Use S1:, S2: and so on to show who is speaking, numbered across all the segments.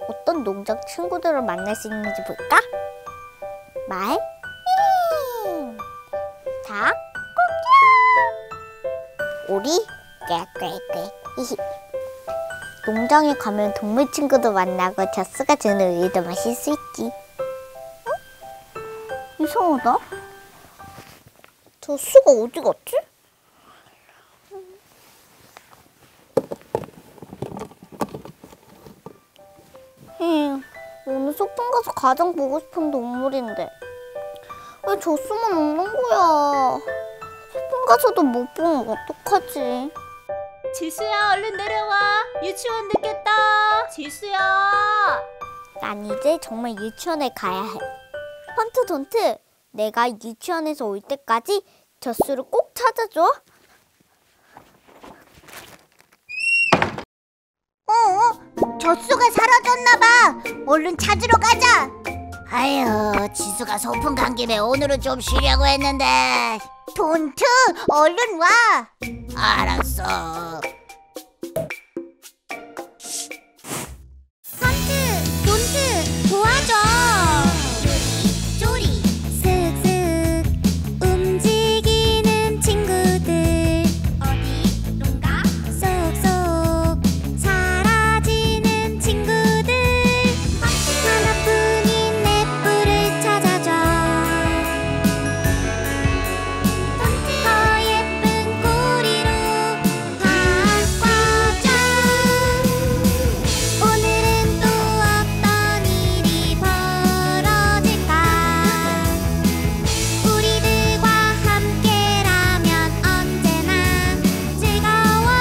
S1: 어떤 농장 친구들을 만날 수 있는지 볼까? 말, 닭, 꼬끼, 오리, 꾀꾀꾀. 농장에 가면 동물 친구도 만나고 젖소가 주는 우유도 마실 수 있지. 응? 이상하다. 젖소가 어디 갔지? 오늘 소풍 가서 가장 보고 싶은 동물인데 왜 젖소만 없는 거야? 소풍 가서도 못 보면 어떡하지?
S2: 지수야, 얼른 내려와. 유치원 늦겠다. 지수야.
S1: 난 이제 정말 유치원에 가야 해. 헌트 돈트, 내가 유치원에서 올 때까지 젖소를 꼭 찾아줘.
S3: 젖소가 사라졌나봐. 얼른 찾으러 가자. 아유, 지수가 소풍 간 김에 오늘은 좀 쉬려고 했는데. 돈트, 얼른 와. 알았어. 헌트, 돈트, 도와줘. 쪼리, 슥슥 움직이는 친구들. 어디론가? 쏙쏙 사라지는 친구들. 하나뿐인 내 뿔을 찾아줘. 더 예쁜 꼬리로 바꿔줘. 오늘은 또 어떤 일이 벌어질까? 우리들과 함께라면 언제나 즐거워.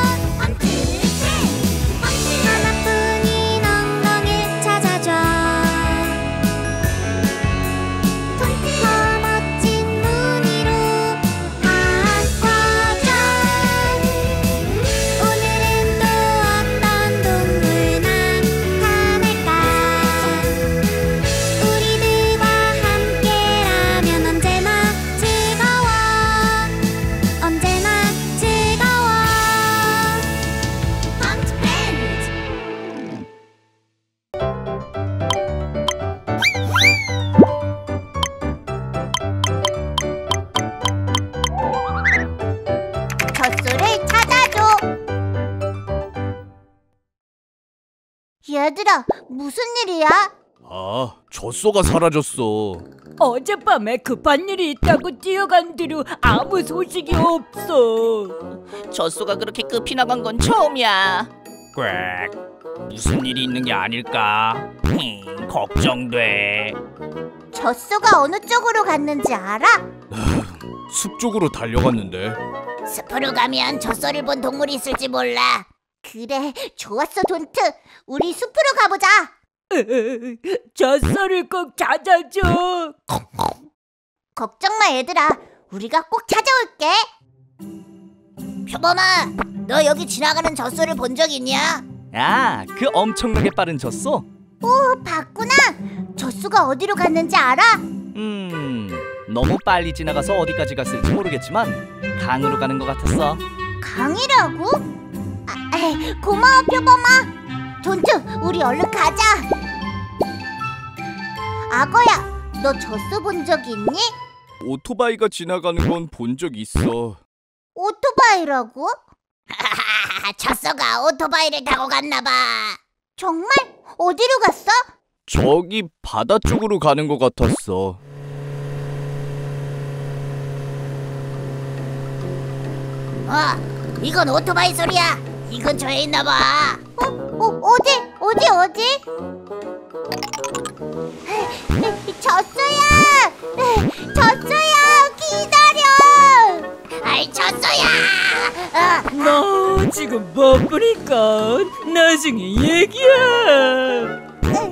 S3: 하나뿐인 엉덩이를 찾아줘. 더 멋진 무늬로 바꿔줘. 오늘은 또 어떤 동물 나타날까? 우리들과 함께라면 언제나 즐거워. 언제나 즐거워. 헌트밴드. 젖소를 찾아줘. 얘들아, 무슨 일이야?
S4: 아, 젖소가 사라졌어.
S2: 어젯밤에 급한 일이 있다고 뛰어간 뒤로 아무 소식이 없어.
S5: 젖소가 그렇게 급히 나간 건 처음이야.
S4: 꽥. 무슨 일이 있는 게 아닐까? 걱정돼.
S3: 젖소가 어느 쪽으로 갔는지 알아?
S4: 숲 쪽으로 달려갔는데.
S3: 숲으로 가면 젖소를 본 동물이 있을지 몰라. 그래, 좋았어 돈트. 우리 숲으로 가보자.
S2: 젖소를 꼭 찾아줘.
S3: 걱정 마 얘들아, 우리가 꼭 찾아올게. 표범아, 너 여기 지나가는 젖소를 본 적 있냐?
S5: 아, 그 엄청나게 빠른 젖소?
S3: 오, 봤구나. 젖소가 어디로 갔는지 알아?
S5: 너무 빨리 지나가서 어디까지 갔을지 모르겠지만 강으로 가는 것 같았어.
S3: 강이라고? 고마워 표범아. 돈트, 우리 얼른 가자. 악어야, 너 젖소 본 적 있니?
S4: 오토바이가 지나가는 건 본 적 있어.
S3: 오토바이라고? 젖소가 오토바이를 타고 갔나봐. 정말? 어디로 갔어?
S4: 저기 바다 쪽으로 가는 것 같았어.
S3: 이건 오토바이 소리야. 이 근처에 있나봐. 어디? 젖소야! 젖소야! 기다려! 아이, 젖소야!
S2: 너 지금 바쁘니까 나중에 얘기해.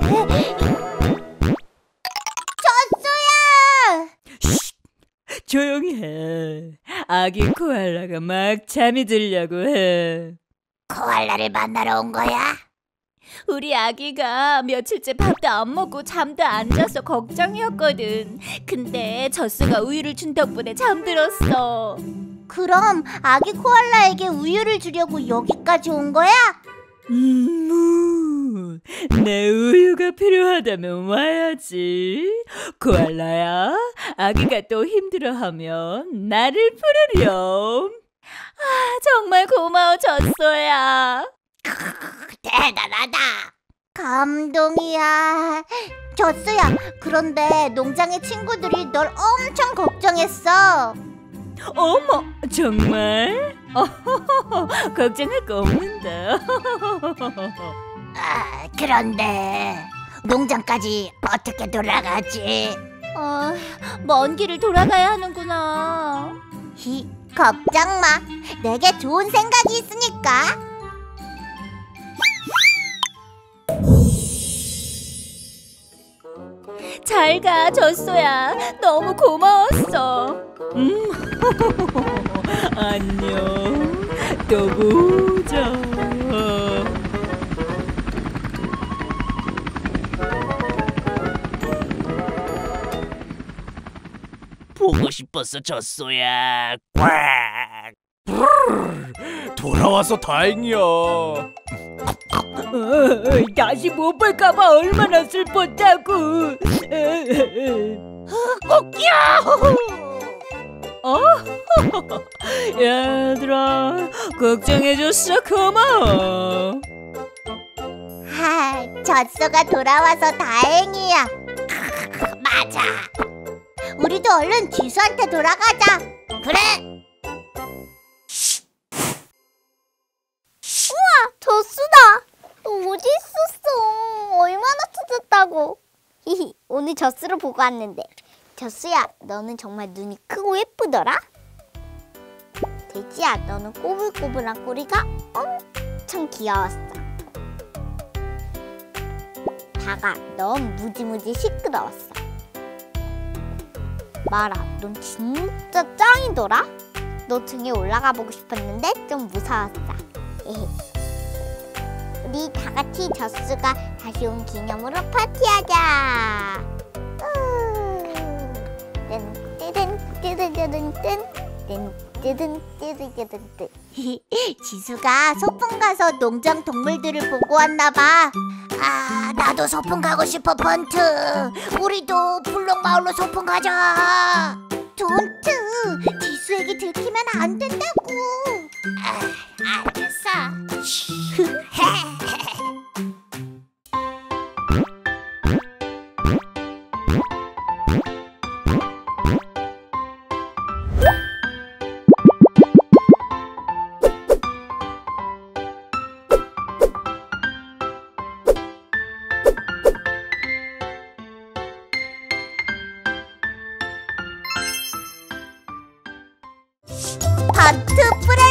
S3: 젖소야!
S2: 조용히 해. 아기 코알라가 막 잠이 들려고 해.
S3: 코알라를 만나러 온 거야?
S2: 우리 아기가 며칠째 밥도 안 먹고 잠도 안 자서 걱정이었거든. 근데 젖소가 우유를 준 덕분에 잠들었어.
S3: 그럼 아기 코알라에게 우유를 주려고 여기까지 온 거야?
S2: 내 우유가 필요하다면 와야지. 코알라야, 아기가 또 힘들어하면 나를 부르렴. 아, 정말 고마워, 젖소야.
S3: 대단하다. 감동이야. 젖소야, 그런데 농장의 친구들이 널 엄청 걱정했어.
S2: 어머, 정말? 걱정할 거 없는데.
S3: 그런데 농장까지 어떻게 돌아가지?
S2: 먼 길을 돌아가야 하는구나.
S3: 걱정 마. 내게 좋은 생각이 있으니까.
S2: 잘 가, 젖소야. 너무 고마웠어. 안녕. 또 보자.
S5: 보고 싶었어, 젖소야. 꽉.
S4: 돌아와서 다행이야.
S2: 다시 못 볼까봐 얼마나 슬펐다고. 얘들아, 걱정해줘서 고마워.
S3: 젖소가 돌아와서 다행이야. 맞아. 우리도 얼른 지수한테 돌아가자. 그래.
S1: 젖수다. 너 어디 있었어? 얼마나 찾았다고. 히히, 오늘 젖수를 보고 왔는데. 젖수야, 너는 정말 눈이 크고 예쁘더라. 돼지야, 너는 꼬불꼬불한 꼬리가 엄청 귀여웠어. 닭아, 넌 무지무지 시끄러웠어. 말아, 넌 진짜 짱이더라. 너 등에 올라가 보고 싶었는데 좀 무서웠어. 우리 다 같이 젖수가 다시 온 기념으로 파티하자.
S3: 지수가 소풍 가서 농장 동물들을 보고 왔나 봐. 나도 소풍 가고 싶어, 번트. 우리도 블록 마을로 소풍 가자. 돈트, 지수에게 들키면 안 된다고. 알겠어. 번트 프렌즈.